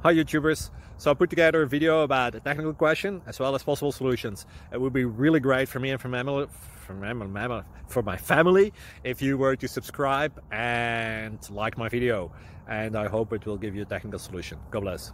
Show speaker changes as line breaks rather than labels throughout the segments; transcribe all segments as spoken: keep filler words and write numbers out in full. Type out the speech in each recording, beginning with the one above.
Hi YouTubers! So I put together a video about a technical question as well as possible solutions. It would be really great for me and for my family, for my, for my family if you were to subscribe and like my video. And I hope it will give you a technical solution. God bless.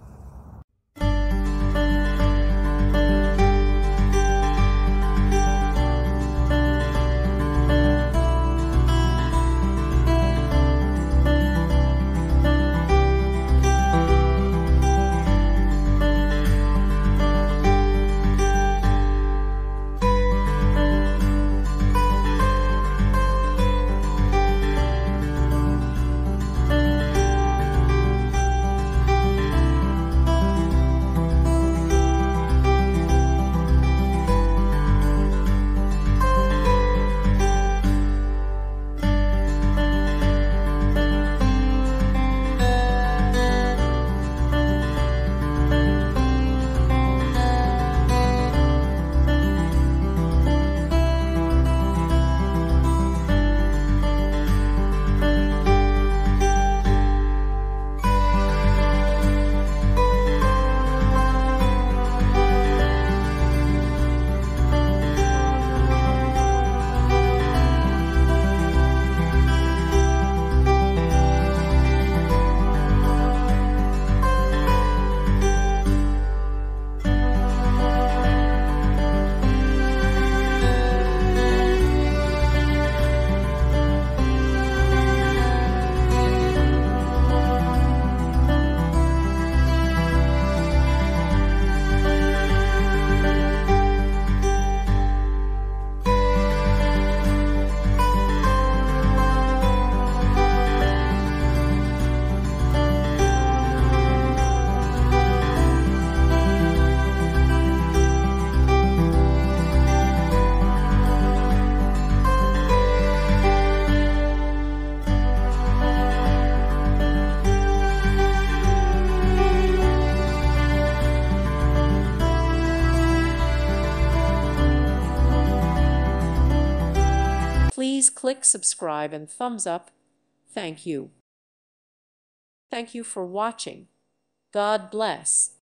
Please click subscribe and thumbs up. Thank you. Thank you for watching. God bless.